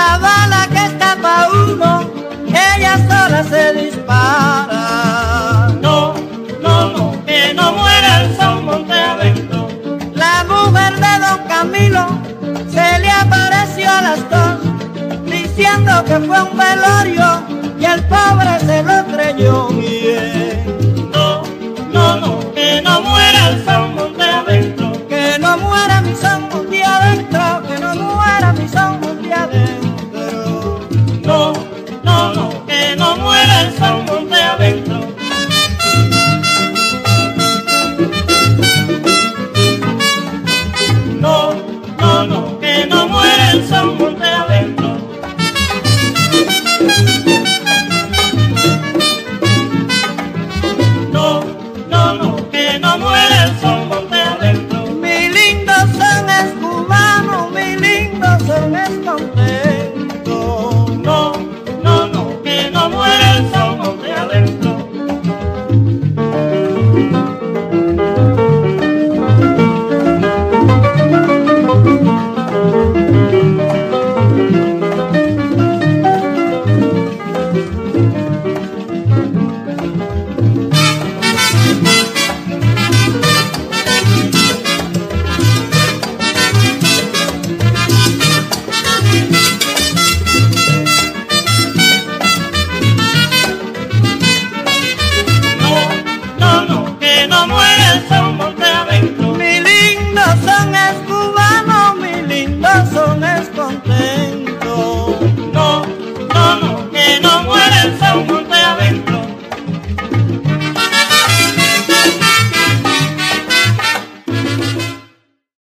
la bala que escapa uno, ella sola se dispara. No, no, no, que no muera el son monte adentro. La mujer de don Camilo se le apareció a las dos, diciendo que fue un velorio y el pobre se lo creyó bien. No, no, no, que no muera el son monte adentro. Que no muera mi son monte adentro, que no muera mi son monte adentro. No, no, no, que no muera el son monte adentro. No, no, no, que no muera el son monte adentro. No, no, no, que no muera el son monte adentro. Mi lindo son es cubano, mi lindo son es